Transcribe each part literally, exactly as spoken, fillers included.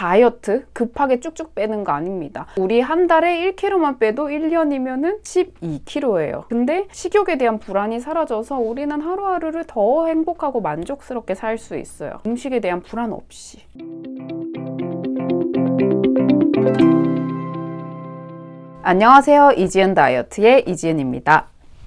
다이어트 급하게 쭉쭉 빼는 거 아닙니다. 우리 한 달에 일 킬로그램만 빼도 일 년이면은 십이 킬로그램예요. 근데 식욕에 대한 불안이 사라져서 우리는 하루하루를 더 행복하고 만족스럽게 살 수 있어요. 음식에 대한 불안 없이. 안녕하세요. 이지은 다이어트의 이지은입니다.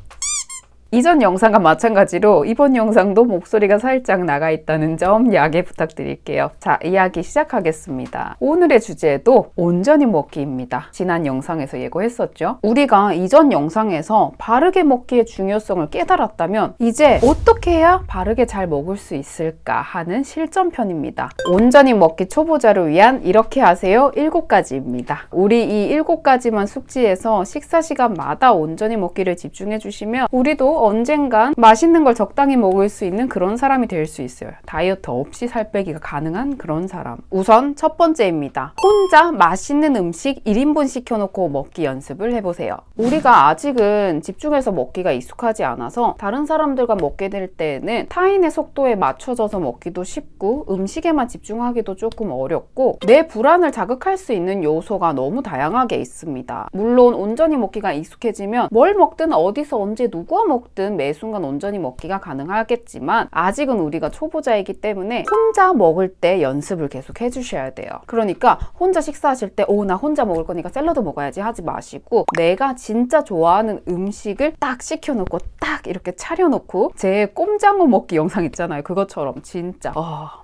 이전 영상과 마찬가지로 이번 영상도 목소리가 살짝 나가 있다는 점 양해 부탁드릴게요. 자, 이야기 시작하겠습니다. 오늘의 주제도 온전히 먹기입니다. 지난 영상에서 예고했었죠. 우리가 이전 영상에서 바르게 먹기의 중요성을 깨달았다면 이제 어떻게 해야 바르게 잘 먹을 수 있을까 하는 실전편입니다. 온전히 먹기 초보자를 위한 이렇게 하세요 일곱 가지입니다. 우리 이 일곱 가지만 숙지해서 식사 시간마다 온전히 먹기를 집중해 주시면 우리도 언젠간 맛있는 걸 적당히 먹을 수 있는 그런 사람이 될 수 있어요. 다이어트 없이 살 빼기가 가능한 그런 사람. 우선 첫 번째입니다. 혼자 맛있는 음식 일 인분 시켜놓고 먹기 연습을 해보세요. 우리가 아직은 집중해서 먹기가 익숙하지 않아서 다른 사람들과 먹게 될 때는 타인의 속도에 맞춰져서 먹기도 쉽고 음식에만 집중하기도 조금 어렵고 내 불안을 자극할 수 있는 요소가 너무 다양하게 있습니다. 물론 온전히 먹기가 익숙해지면 뭘 먹든 어디서 언제 누구와 먹든 매 순간 온전히 먹기가 가능하겠지만 아직은 우리가 초보자이기 때문에 혼자 먹을 때 연습을 계속 해주셔야 돼요. 그러니까 혼자 식사하실 때 오, 나 혼자 먹을 거니까 샐러드 먹어야지 하지 마시고 내가 진짜 좋아하는 음식을 딱 시켜놓고 딱 이렇게 차려놓고 제 꼼장어 먹기 영상 있잖아요. 그것처럼 진짜 아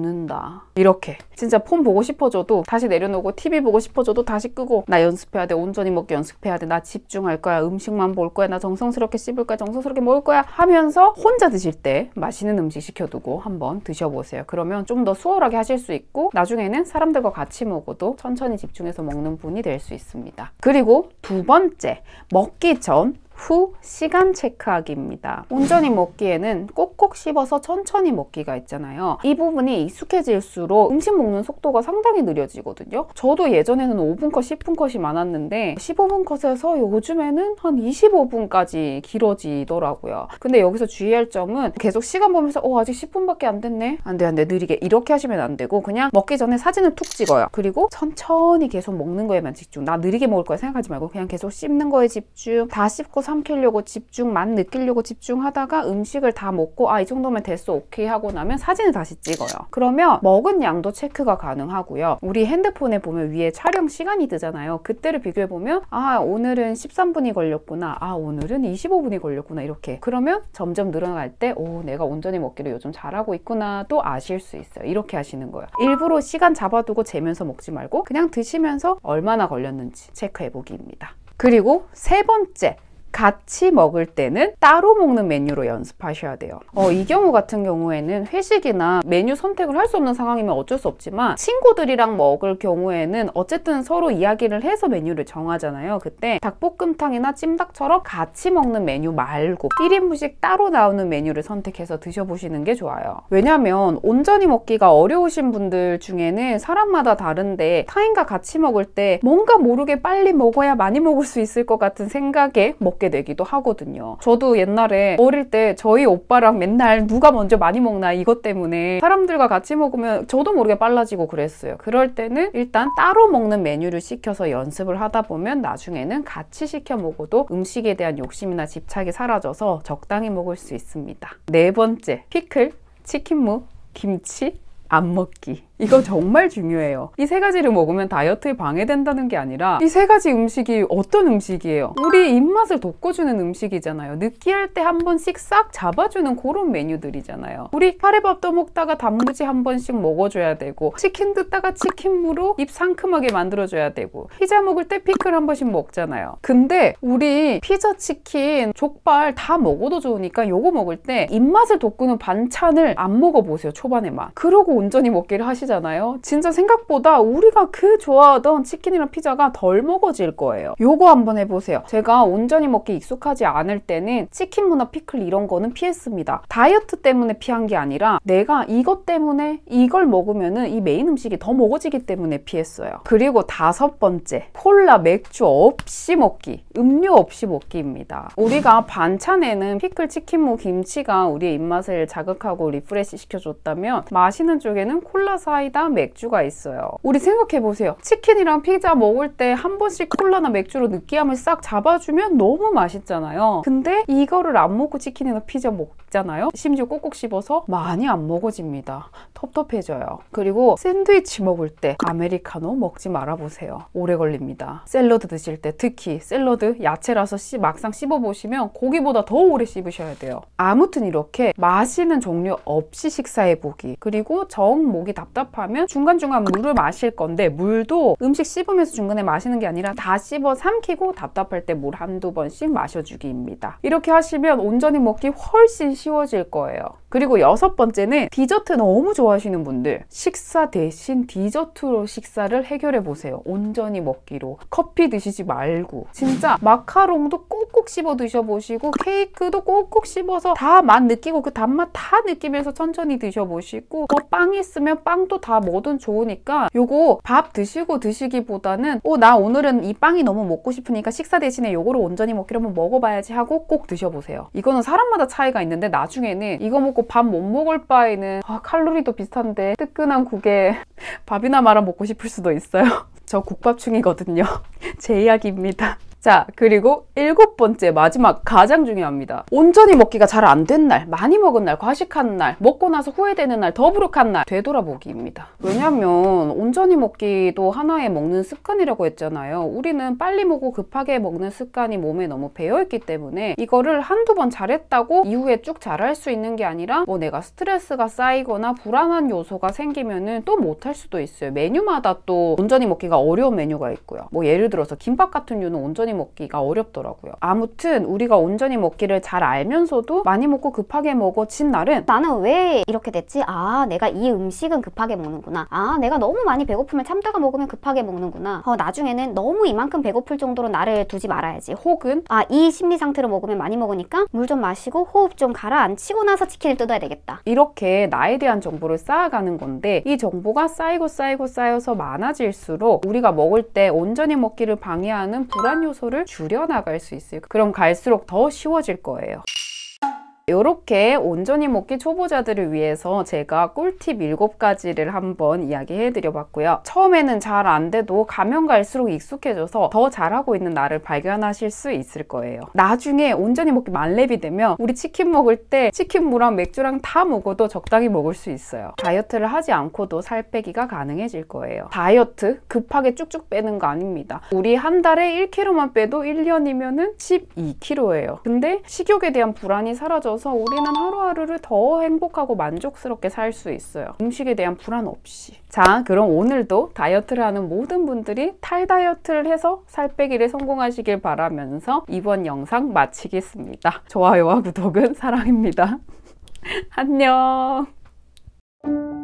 먹는다 이렇게 진짜 폰 보고 싶어져도 다시 내려놓고 티비 보고 싶어져도 다시 끄고 나 연습해야 돼. 온전히 먹기 연습해야 돼. 나 집중할 거야. 음식만 볼 거야. 나 정성스럽게 씹을 거야. 정성스럽게 먹을 거야 하면서 혼자 드실 때 맛있는 음식 시켜두고 한번 드셔보세요. 그러면 좀 더 수월하게 하실 수 있고 나중에는 사람들과 같이 먹어도 천천히 집중해서 먹는 분이 될 수 있습니다. 그리고 두 번째, 먹기 전 후 시간 체크하기입니다. 온전히 먹기에는 꼭꼭 씹어서 천천히 먹기가 있잖아요. 이 부분이 익숙해질수록 음식 먹는 속도가 상당히 느려지거든요. 저도 예전에는 오 분 컷, 십 분 컷이 많았는데 십오 분 컷에서 요즘에는 한 이십오 분까지 길어지더라고요. 근데 여기서 주의할 점은 계속 시간 보면서 어 아직 십 분밖에 안 됐네. 안 돼, 안 돼. 느리게 이렇게 하시면 안 되고 그냥 먹기 전에 사진을 툭 찍어요. 그리고 천천히 계속 먹는 거에만 집중. 나 느리게 먹을 거야 생각하지 말고 그냥 계속 씹는 거에 집중. 다 씹고 삼키려고 집중, 맛 느끼려고 집중하다가 음식을 다 먹고 아 이 정도면 됐어 오케이 하고 나면 사진을 다시 찍어요. 그러면 먹은 양도 체크가 가능하고요. 우리 핸드폰에 보면 위에 촬영 시간이 뜨잖아요. 그때를 비교해보면 아 오늘은 십삼 분이 걸렸구나. 아 오늘은 이십오 분이 걸렸구나. 이렇게 그러면 점점 늘어날 때 오 내가 온전히 먹기를 요즘 잘하고 있구나 또 아실 수 있어요. 이렇게 하시는 거예요. 일부러 시간 잡아두고 재면서 먹지 말고 그냥 드시면서 얼마나 걸렸는지 체크해보기입니다. 그리고 세 번째, 같이 먹을 때는 따로 먹는 메뉴로 연습하셔야 돼요. 어, 이 경우 같은 경우에는 회식이나 메뉴 선택을 할 수 없는 상황이면 어쩔 수 없지만 친구들이랑 먹을 경우에는 어쨌든 서로 이야기를 해서 메뉴를 정하잖아요. 그때 닭볶음탕이나 찜닭처럼 같이 먹는 메뉴 말고 일 인분씩 따로 나오는 메뉴를 선택해서 드셔보시는 게 좋아요. 왜냐면 온전히 먹기가 어려우신 분들 중에는 사람마다 다른데 타인과 같이 먹을 때 뭔가 모르게 빨리 먹어야 많이 먹을 수 있을 것 같은 생각에 먹게 되기도 하거든요. 저도 옛날에 어릴 때 저희 오빠랑 맨날 누가 먼저 많이 먹나 이것 때문에 사람들과 같이 먹으면 저도 모르게 빨라지고 그랬어요. 그럴 때는 일단 따로 먹는 메뉴를 시켜서 연습을 하다 보면 나중에는 같이 시켜 먹어도 음식에 대한 욕심이나 집착이 사라져서 적당히 먹을 수 있습니다. 네 번째, 피클, 치킨무, 김치 안 먹기. 이거 정말 중요해요. 이 세 가지를 먹으면 다이어트에 방해된다는 게 아니라 이 세 가지 음식이 어떤 음식이에요? 우리 입맛을 돋궈주는 음식이잖아요. 느끼할 때 한 번씩 싹 잡아주는 그런 메뉴들이잖아요. 우리 카레밥 떠먹다가 단무지 한 번씩 먹어줘야 되고 치킨 듣다가 치킨무로 입 상큼하게 만들어줘야 되고 피자 먹을 때 피클 한 번씩 먹잖아요. 근데 우리 피자, 치킨, 족발 다 먹어도 좋으니까 요거 먹을 때 입맛을 돋구는 반찬을 안 먹어보세요. 초반에만. 그러고 온전히 먹기를 하시잖아요. 진짜 생각보다 우리가 그 좋아하던 치킨이랑 피자가 덜 먹어질 거예요. 요거 한번 해보세요. 제가 온전히 먹기 익숙하지 않을 때는 치킨무나 피클 이런 거는 피했습니다. 다이어트 때문에 피한 게 아니라 내가 이것 때문에 이걸 먹으면은 이 메인 음식이 더 먹어지기 때문에 피했어요. 그리고 다섯 번째, 콜라, 맥주 없이 먹기, 음료 없이 먹기입니다. 우리가 반찬에는 피클, 치킨무, 김치가 우리의 입맛을 자극하고 리프레시 시켜줬다면 마시는 쪽에는 콜라 사 사이다, 맥주가 있어요. 우리 생각해보세요. 치킨이랑 피자 먹을 때 한 번씩 콜라나 맥주로 느끼함을 싹 잡아주면 너무 맛있잖아요. 근데 이거를 안 먹고 치킨이나 피자 먹잖아요. 심지어 꼭꼭 씹어서 많이 안 먹어집니다. 텁텁해져요. 그리고 샌드위치 먹을 때 아메리카노 먹지 말아보세요. 오래 걸립니다. 샐러드 드실 때 특히 샐러드 야채라서 씨, 막상 씹어보시면 고기보다 더 오래 씹으셔야 돼요. 아무튼 이렇게 마시는 종류 없이 식사해보기. 그리고 정 목이 답답하면 중간중간 물을 마실 건데 물도 음식 씹으면서 중간에 마시는 게 아니라 다 씹어 삼키고 답답할 때 물 한두 번씩 마셔주기입니다. 이렇게 하시면 온전히 먹기 훨씬 쉬워질 거예요. 그리고 여섯 번째는 디저트 너무 좋아하시는 분들, 식사 대신 디저트로 식사를 해결해 보세요. 온전히 먹기로. 커피 드시지 말고 진짜 마카롱도 꼭꼭 씹어 드셔보시고 케이크도 꼭꼭 씹어서 다 맛 느끼고 그 단맛 다 느끼면서 천천히 드셔보시고, 뭐 빵 있으면 빵도 다 뭐든 좋으니까 요거 밥 드시고 드시기보다는 어, 나 오늘은 이 빵이 너무 먹고 싶으니까 식사 대신에 요거를 온전히 먹기로 한번 먹어봐야지 하고 꼭 드셔보세요. 이거는 사람마다 차이가 있는데 나중에는 이거 먹고 밥 못 먹을 바에는 아, 칼로리도 비슷한데 뜨끈한 국에 밥이나 말아 먹고 싶을 수도 있어요. 저 국밥충이거든요. 제 이야기입니다. 자, 그리고 일곱 번째, 마지막, 가장 중요합니다. 온전히 먹기가 잘 안 된 날, 많이 먹은 날, 과식한 날, 먹고 나서 후회되는 날, 더부룩한 날, 되돌아보기입니다. 왜냐면 온전히 먹기도 하나의 먹는 습관이라고 했잖아요. 우리는 빨리 먹고 급하게 먹는 습관이 몸에 너무 배어있기 때문에 이거를 한두 번 잘했다고 이후에 쭉 잘할 수 있는 게 아니라 뭐 내가 스트레스가 쌓이거나 불안한 요소가 생기면은 또 못할 수도 있어요. 메뉴마다 또 온전히 먹기가 어려운 메뉴가 있고요. 뭐 예를 들어서 김밥 같은 류는 온전히 먹기가 어렵더라고요. 아무튼 우리가 온전히 먹기를 잘 알면서도 많이 먹고 급하게 먹어진 날은 나는 왜 이렇게 됐지? 아, 내가 이 음식은 급하게 먹는구나. 아, 내가 너무 많이 배고프면 참다가 먹으면 급하게 먹는구나. 어, 나중에는 너무 이만큼 배고플 정도로 나를 두지 말아야지. 혹은 아, 이 심리 상태로 먹으면 많이 먹으니까 물 좀 마시고 호흡 좀 가라앉히고 나서 치킨을 뜯어야 되겠다. 이렇게 나에 대한 정보를 쌓아가는 건데, 이 정보가 쌓이고 쌓이고 쌓여서 많아질수록 우리가 먹을 때 온전히 먹기를 방해하는 불안 요소를 줄여나갈 수 있어요. 그럼 갈수록 더 쉬워질 거예요. 이렇게 온전히 먹기 초보자들을 위해서 제가 꿀팁 일곱 가지를 한번 이야기해 드려 봤고요. 처음에는 잘 안 돼도 가면 갈수록 익숙해져서 더 잘하고 있는 나를 발견하실 수 있을 거예요. 나중에 온전히 먹기 만렙이 되면 우리 치킨 먹을 때 치킨무랑 맥주랑 다 먹어도 적당히 먹을 수 있어요. 다이어트를 하지 않고도 살 빼기가 가능해질 거예요. 다이어트 급하게 쭉쭉 빼는 거 아닙니다. 우리 한 달에 일 킬로그램만 빼도 일 년이면은 십이 킬로그램예요. 근데 식욕에 대한 불안이 사라져 서 우리는 하루하루를 더 행복하고 만족스럽게 살 수 있어요. 음식에 대한 불안 없이. 자, 그럼 오늘도 다이어트를 하는 모든 분들이 탈다이어트를 해서 살 빼기를 성공하시길 바라면서 이번 영상 마치겠습니다. 좋아요와 구독은 사랑입니다. 안녕.